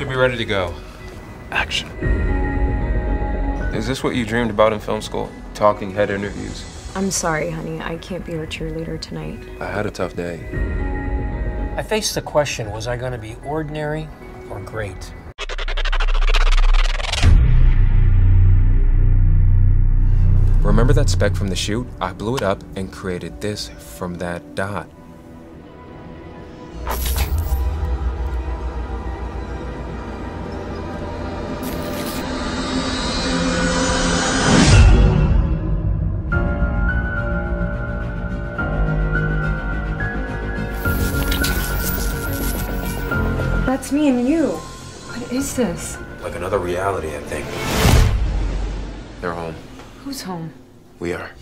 be ready to go. Action. Is this what you dreamed about in film school? Talking head interviews? I'm sorry, honey. I can't be your cheerleader tonight. I had a tough day. I faced the question, was I going to be ordinary or great? Remember that speck from the shoot? I blew it up and created this from that dot. That's me and you. What is this? Like another reality, I think. They're home. Who's home? We are.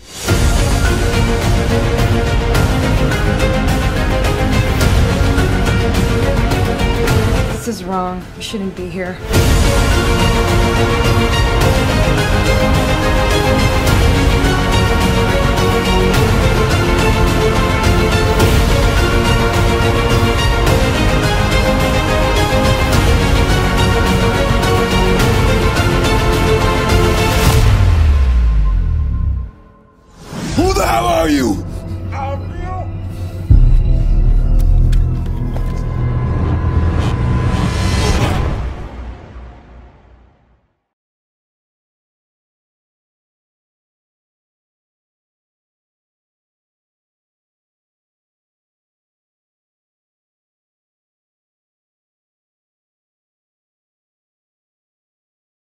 This is wrong. We shouldn't be here. Who the hell are you?